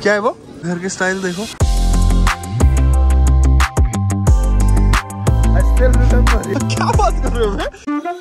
क्या है वो? घर के स्टाइल देखो। I still remember. क्या बात कर रहे हो मैं?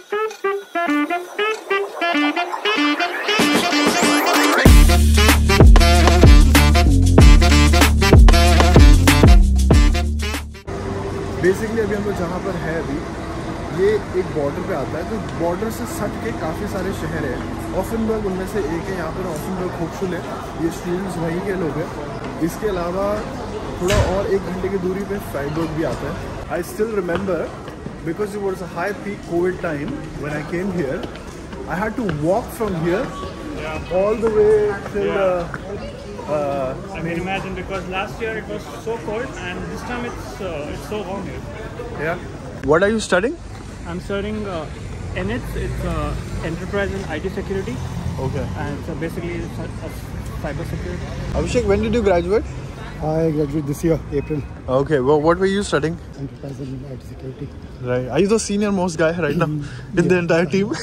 बेसिकली अभी हम लोग जहाँ पर है अभी, ये एक बॉर्डर पे आता है, तो बॉर्डर से सट के काफ़ी सारे शहर हैं। ऑफनबर्ग उनमें से एक है। यहाँ पर ऑफनबर्ग होक्सुले, ये स्टूडेंट्स वहीं के लोग हैं। इसके अलावा थोड़ा और 1 घंटे की दूरी पे फ्राइबर्ग भी आता है। I still remember because it was a high peak covid time when I came here, I had to walk from here all the way till I can imagine, because last year it was so cold and this time it's so warm here. Yeah. What are you studying? I'm studying ENITS. It's Enterprise and IT Security. Okay. And it's basically cyber security. Abhishek, when did you graduate? I graduated this year, April. Okay. Well, what were you studying? Enterprise and IT Security. Right. Are you the senior most guy right now in the entire team?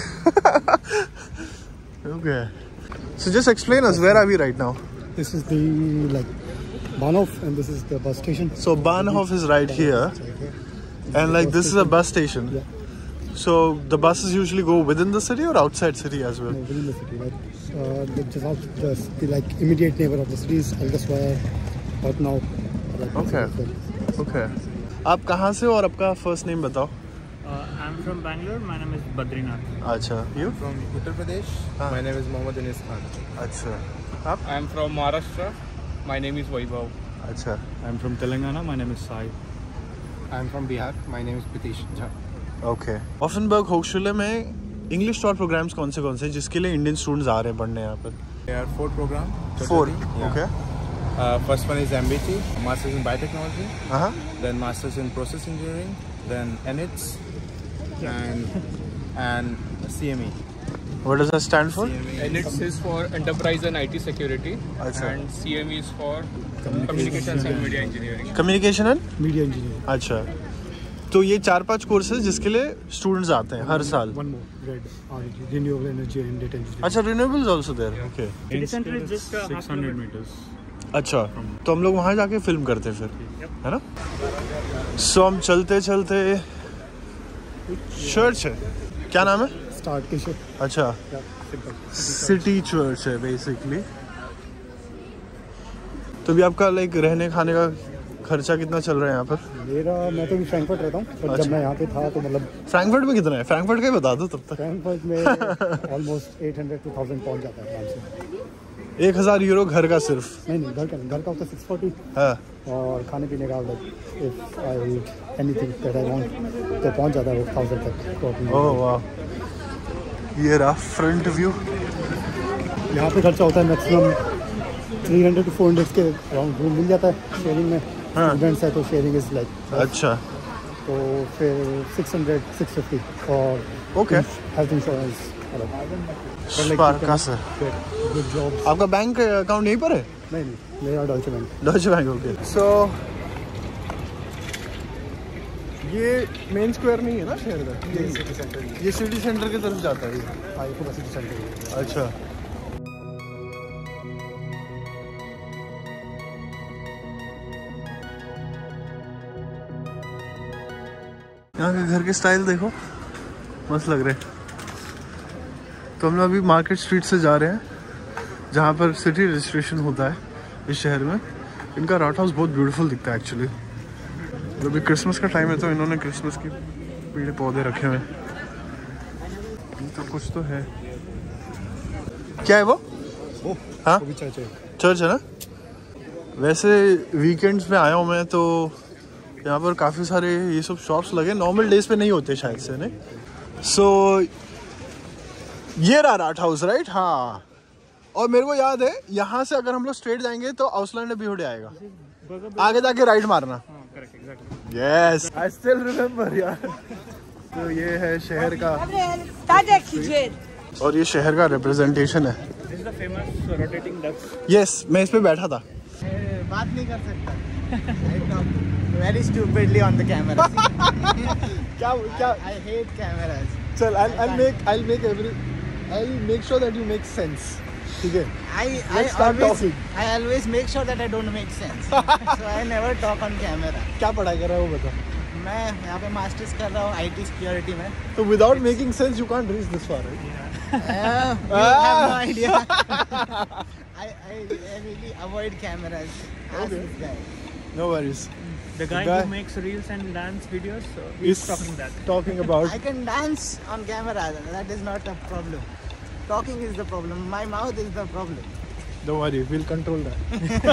Okay. So just explain us, where are we right now? This is the Bahnhof, and this is the bus station. So Bahnhof is right here, and like this is a bus station. Yeah. So the buses usually go within the city or outside city as well? No, within the city. The immediate neighbor of the city is Alga Square, but now. Okay. Okay. आप कहाँ से हो और आपका first name बताओ? I'm from Bangalore. My name is Badrinath. अच्छा. You? From Uttar Pradesh. My name is Mohammad Anis Khan. अच्छा. I am from Maharashtra. My name is Vaibhav. अच्छा. I'm from Telangana. My name is Sai. I am from Bihar. My name is Pritesh Jha. Okay. ऑफनबर्ग होक्सुले में English Tor programmes कौन से हैं जिसके लिए Indian students आ रहे हैं पढ़ने यहाँ पर? There are 4 programs. 4. Yeah. Okay. First one is MBT, Masters in Biotechnology. Uh-huh. Then Masters in Process Engineering. Then ENITS. And CME. What does that stand for? ENITS is for Enterprise and IT Security. अच्छा. And CME is for Communications and Media Engineering. Communication and Media Engineering. अच्छा. तो ये 4-5 courses जिसके लिए students आते हैं हर साल. One more, RED, Renewable Energy and Data Engineering. अच्छा, renewables also there. Okay. City center is just 600 meters. अच्छा, तो हम लोग वहाँ जाके फिल्म करते फिर, है ना? सो हम चलते चलते चर्च है, क्या नाम है? Start के अच्छा, सिटी चर्च है बेसिकली. तो भी आपका लाइक रहने खाने का खर्चा कितना चल रहा है यहाँ पर? मैं तो भी फ्रैंकफर्ट रहता हूँ, पर जब मैं यहाँ पे था तो मतलब फ्रैंकफर्ट में कितना है? फ्रैंकफर्ट का ही बता दो तब तक. फ्रैंकफर्ट में ऑलमोस्ट 800 to 1000 पहुँच जाता है आराम से. 1000 यूरो घर का सिर्फ? नहीं, घर का होता है 640. हाँ. और खाने पीने का if I eat anything that I want तो पहुँच जाता है वो 1000 तक. ओह वाह, ये रहा फ्रंट व्यू. यहाँ पे खर्चा होता है मैक्सिमम 300 to 400 के अराउंड. रूम मिल जाता है शेयरिंग में. स्टूडेंट्स है तो शेयरिंग इज लाइक. अच्छा. तो फिर 600-650 और ओके. हेल्थ इंश्योरेंस स्पार्का से. Good job. आपका बैंक अकाउंट यहीं पर है? नहीं, मेरा डॉल्चे बैंक. डॉल्चे बैंक. ओके. सो ये मेन स्क्वायर नहीं है ना शहर का? ये सिटी सेंटर. ये सिटी सेंटर की तरफ जाता है ये? हाँ, ये पूरा सिटी सेंटर है. अच्छा. यहाँ के घर के स्टाइल देखो, मस्त लग रहे. तो हम लोग अभी मार्केट स्ट्रीट से जा रहे हैं जहाँ पर सिटी रजिस्ट्रेशन होता है इस शहर में. इनका राउट हाउस बहुत ब्यूटीफुल दिखता है एक्चुअली. अभी क्रिसमस का टाइम है तो इन्होंने क्रिसमस के पेड़ पौधे रखे हुए हैं. तो कुछ तो है. क्या है वो? हाँ, चर्च है ना. वैसे वीकेंड्स में आया हूँ मैं, तो यहाँ पर काफ़ी सारे ये सब शॉप्स लगे. नॉर्मल डेज पे नहीं होते शायद से, नहीं. सो ये रहा राउट हाउस, राइट? हाँ. और मेरे को याद है यहाँ से अगर हम लोग स्ट्रेट जाएंगे तो आउसलैंड बिहुडे आएगा. आगे जाके राइट मारना. यस, आई स्टिल रिमेम्बर यार. तो ये है शहर का, और ये शहर का रिप्रेजेंटेशन है. यस, मैं इस पे बैठा था. बात नहीं कर सकता. Very stupidly on the camera. क्या? I hate cameras. चल, I'll make sure that you make sense. ठीक है? I start talking. always make sure that I don't make sense. So I never talk on camera. क्या पढ़ाई कर रहा है वो बता. मैं यहाँ पे मास्टर्स कर रहा हूँ IT सिक्योरिटी में. So without making sense, you can't reach this far, right? You have no idea. I really avoid cameras. Ask this guy. No worries. The guy guy- who makes reels and dance videos, Is he's talking that. talking about. I can dance on camera. That is not a problem. Talking is the problem. My mouth is the problem. Don't worry, we'll control that.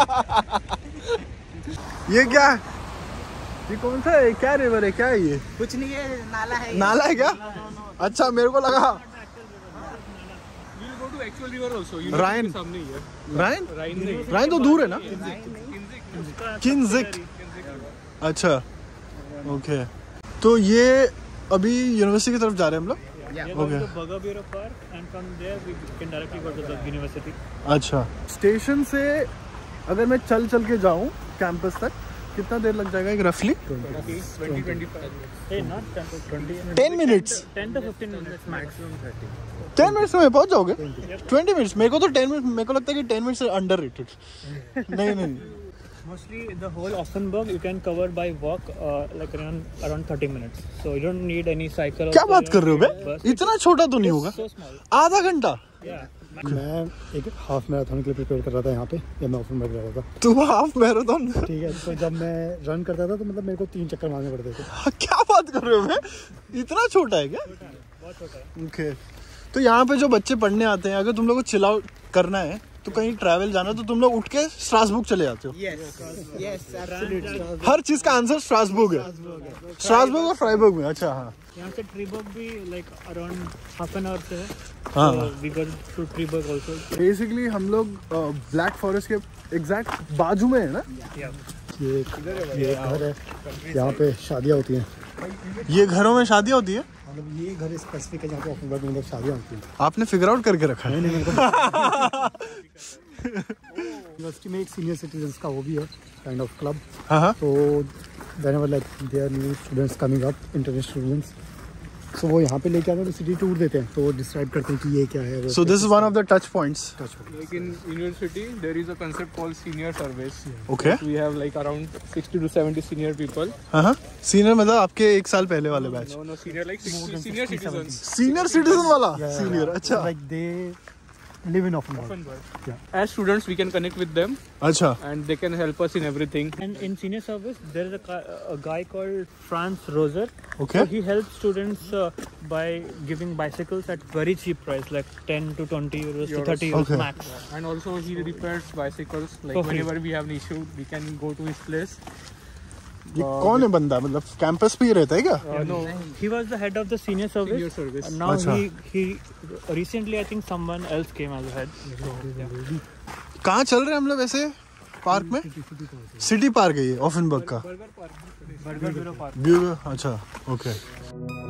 ये क्या है? ये कौन सा है? क्या river है? क्या है ये? कुछ नहीं है, नाला है. नाला है क्या? अच्छा मेरे को लगा We'll go to actual river also. Rhine. सामने ही है. राइन. Rhine नहीं. राइन तो दूर है ना? किन्जिक. अच्छा ओके. तो ये अभी यूनिवर्सिटी की तरफ जा रहे हैं हम लोग. Yeah, Okay. to Bugabira Park, and from there we can directly go to the university. अच्छा स्टेशन से अगर मैं चल के जाऊँ कैंपस तक कितना देर लग जाएगा? एक रफली 20-25. Hey, not 10 to 20 minutes. 10 minutes. 10 to 15 minutes maximum 30. 10 minutes में पहुंच जाओगे? 20 मिनट्स. मेरे को तो 10 मिनट मेरे को लगता है कि 10 मिनट्स अंडररेटेड. नहीं Mostly the whole Offenburg you can cover by walk like around 30 minutes. So you don't need any cycle. क्या also, बात you कर रहे हो don't बे? need bus. इतना छोटा तो नहीं होगा. So small. आधा घंटा. Yeah. मैं एक हाफ मैराथन के लिए प्रिपेयर कर रहा था यहाँ पे जब मैं ऑफनबर्ग रहा था. तू हाफ मैराथन? ठीक है. तो जब मैं रन करता था तो मतलब मेरे को 3 चक्कर मारने पड़ते थे. क्या बात कर रहे हो बे? इतना छोटा है क्या? बहुत छोटा है. ओके. तो यहाँ पे जो बच्चे पढ़ने आते हैं, अगर तुम लोग को चिल आउट करना है तो कहीं ट्रैवल जाना तो तुम लोग उठ के स्ट्रासबुर्ग चले जाते हो. Yes, absolutely. हर चीज का आंसर स्ट्रासबुर्ग है. स्ट्रासबुर्ग और फ्राइबर्ग में. अच्छा हाँ यहाँ से ट्रीबर्ग भी like around half an hour से है. हाँ. So we go to Treeburg also. Basically हम लोग ब्लैक फॉरेस्ट के एग्जैक्ट बाजू में है ना. Yeah. ये घर है. यहाँ पे शादियाँ होती हैं. ये घरों में शादियाँ होती है. मतलब ये घर स्पेसिफिक है जहाँ पे ऑफनबर्ग में मतलब शादियाँ होती हैं. आपने फिगर आउट करके रखा है. यूनिवर्सिटी में एक सीनियर सिटीजन्स का वो भी है काइंड ऑफ क्लब. हाँ हाँ. तो whenever like there are new students coming up, international students, so वो यहाँ पे लेके आते हैं तो सिटी टूर देते हैं तो डिस्क्राइब करते हैं कि ये क्या है. So this is one of the touch points. Like in university, there is a concept called senior service. Okay. We have like around 60 to 70 senior people. हाँ हाँ. सीनियर मतलब आपके एक साल पहले वाले batch. No, senior like senior citizens. Senior citizen वाला. Senior. अच्छा. Like they live in Offenburg. Offenburg. As students, we can connect with them अच्छा. and they can help us in everything. And in senior service, there is a guy called Franz Roser. Okay. So he helps students by giving bicycles at very cheap price, like 10 to 20 euros to 30 euros Okay. max. And also he repairs bicycles. Like For free. whenever we have an issue, we can go to his place. ये कौन है बंदा? मतलब campus पे ही रहता है क्या? No, He was the head of the senior service. senior service. And now Acha. he recently I think someone else came as a head. कहाँ चल रहे हैं हम लोग ऐसे पार्क में? सिटी पार्क है ये ऑफनबर्ग का. Burger Bureau Park. ब्यूरो. अच्छा ओके.